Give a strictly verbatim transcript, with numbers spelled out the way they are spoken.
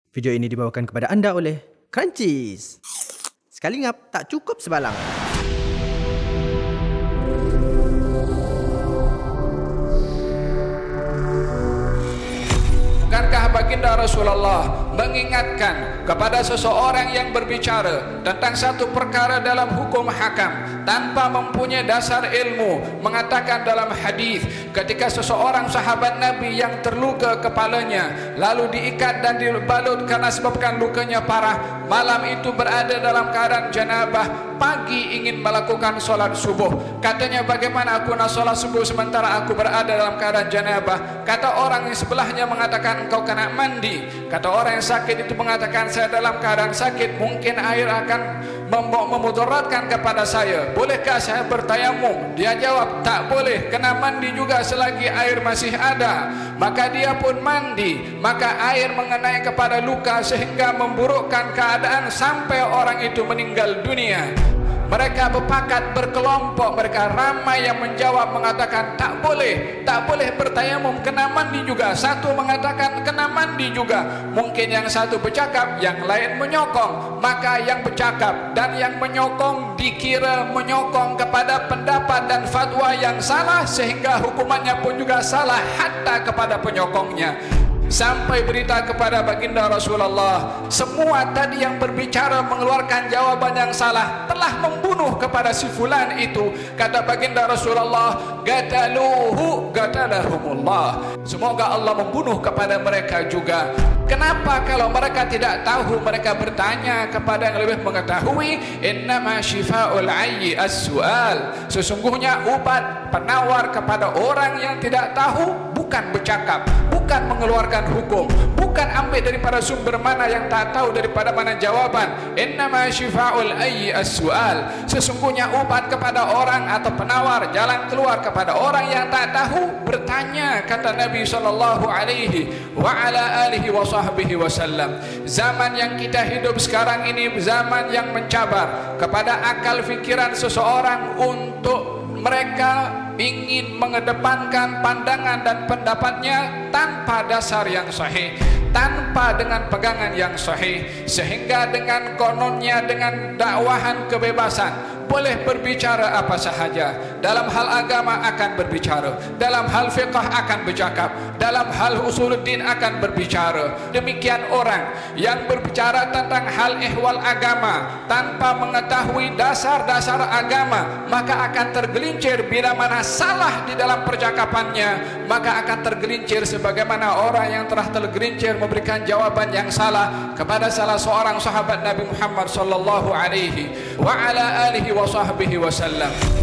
Video ini dibawakan kepada anda oleh Crunchies. Sekali ngap tak cukup sebalang. Bukankah baginda Rasulullah mengingatkan kepada seseorang yang berbicara tentang satu perkara dalam hukum hakam tanpa mempunyai dasar ilmu, mengatakan dalam hadis ketika seseorang sahabat Nabi yang terluka kepalanya lalu diikat dan dibalut karena sebabkan lukanya parah, malam itu berada dalam keadaan janabah, pagi ingin melakukan solat subuh. Katanya, bagaimana aku nak solat subuh sementara aku berada dalam keadaan janabah? Kata orang yang sebelahnya mengatakan, engkau kena mandi. Kata orang yang sakit itu mengatakan, saya dalam keadaan sakit, mungkin air akan mem memudaratkan kepada saya, bolehkah saya bertayamum? Dia jawab, tak boleh, kena mandi juga selagi air masih ada. Maka dia pun mandi, maka air mengenai kepada luka sehingga memburukkan keadaan sampai orang itu meninggal dunia. Mereka berpakat berkelompok, mereka ramai yang menjawab mengatakan tak boleh, tak boleh bertayamum, kena mandi juga. Satu mengatakan kena mandi juga. Mungkin yang satu bercakap, yang lain menyokong. Maka yang bercakap dan yang menyokong dikira menyokong kepada pendapat dan fatwa yang salah, sehingga hukumannya pun juga salah hatta kepada penyokongnya. Sampai berita kepada baginda Rasulullah, semua tadi yang berbicara mengeluarkan jawaban yang salah telah membunuh kepada si fulan itu. Kata baginda Rasulullah, gataluhu gatalahumullah, semoga Allah membunuh kepada mereka juga. Kenapa kalau mereka tidak tahu mereka bertanya kepada yang lebih mengetahui? Innama syifa'ul ayyi as-su'al, sesungguhnya obat penawar kepada orang yang tidak tahu bukan bercakap, bukan mengeluarkan hukum, bukan ambil daripada sumber mana yang tak tahu daripada mana jawaban. Innama syifa'ul ayyi as-su'al, sesungguhnya obat kepada orang atau penawar, jalan keluar kepada orang yang tak tahu, bertanya, kata Nabi sallallahu alaihi wa ala alihi wa sahbihi wasallam. Zaman yang kita hidup sekarang ini zaman yang mencabar kepada akal fikiran seseorang untuk mereka ingin mengedepankan pandangan dan pendapatnya tanpa dasar yang sahih, tanpa dengan pegangan yang sahih, sehingga dengan kononnya, dengan dakwahan kebebasan boleh berbicara apa sahaja. Dalam hal agama akan berbicara, dalam hal fiqh akan bercakap, dalam hal usuluddin akan berbicara. Demikian orang yang berbicara tentang hal ihwal agama tanpa mengetahui dasar-dasar agama, maka akan tergelincir bila mana salah di dalam percakapannya, maka akan tergelincir sebagaimana orang yang telah tergelincir memberikan jawaban yang salah kepada salah seorang sahabat Nabi Muhammad sallallahu alaihi wa ala alihi wa sahbihi wasallam.